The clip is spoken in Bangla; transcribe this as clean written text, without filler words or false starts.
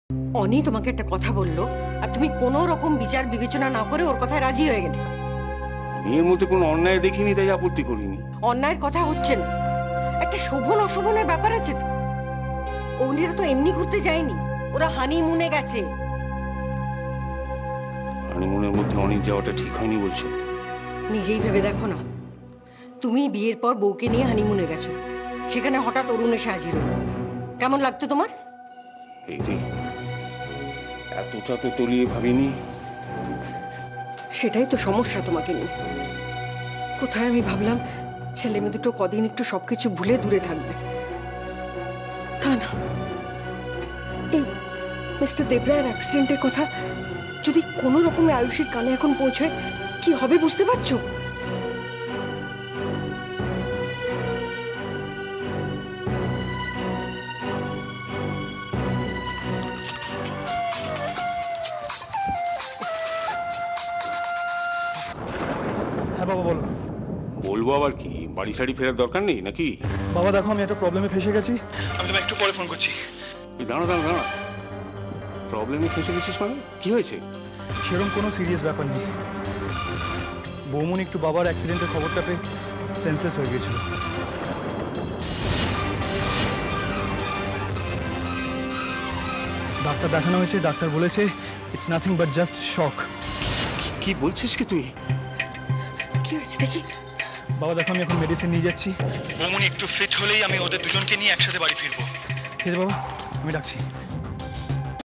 অনি তোমাকে একটা কথা বললো আর তুমি কোনো রকম বিচার বিবেচনা না করে ওর কথায় রাজি হয়ে গেলে। মেয়ের মধ্যে কোনো অন্যায় দেখিনি তাই আপত্তি করিনি। অন্যায়ের কথা হচ্ছে না, একটা শোভন অশোভনের ব্যাপার আছে তো। ওরা তো এমনি ঘুরতে যায়নি, ওরা হানিমুনে গেছে। হানিমুনের মধ্যে অনেক যাওয়াটা ঠিক হয়নি বলছো? নিজেই ভেবে দেখো না, তুমি বিয়ের পর বউকে নিয়ে হানিমুনে গেছো, সেখানে হঠাৎ অরুণ এসে হাজির হলো, কেমন লাগতো তোমার? এই রে, এতটা তো তলিয়ে ভাবিনি। সেটাই তো সমস্যা তোমাকে নিয়ে। কোথায় আমি ভাবলাম ছেলে মেয়ে দুটো কদিন একটু সবকিছু ভুলে দূরে থাকবে, তা না। এই মিস্টার দেবরায়ের অ্যাক্সিডেন্টের কথা যদি কোনো রকমে আয়ুষীর কানে এখন পৌঁছায়, কি হবে বুঝতে পারছো? হ্যাঁ বাবা বলো। বলবো আবার কি, বাড়ি সাড়ি ফেরার দরকার নেই নাকি? বাবা দেখো আমি একটা প্রবলেমে ফেসে গেছি, আমি তোমায় একটু পরে ফোন করছি। দাঁড়া দাঁড়া দাঁড়া, প্রবলেমে ফেসে গেছিস মানে? কি হয়েছে? সেরকম কোনো সিরিয়াস ব্যাপার নেই, বৌমনি একটু বাবার অ্যাক্সিডেন্টের খবরটা পেয়ে সেন্সলেস হয়ে গেছিল। ডাক্তার দেখানো হয়েছে, ডাক্তার বলেছে it's nothing but just shock. কি বলছিস কি তুই? কি হয়েছে দেখি। বাবা দেখো আমি এখন মেডিসিন নিয়ে যাচ্ছি, বৌমনি একটু ফিট হলেই আমি ওদের দুজনকে নিয়ে একসাথে বাড়ি ফিরবো। ঠিক আছে বাবা, আমি রাখছি।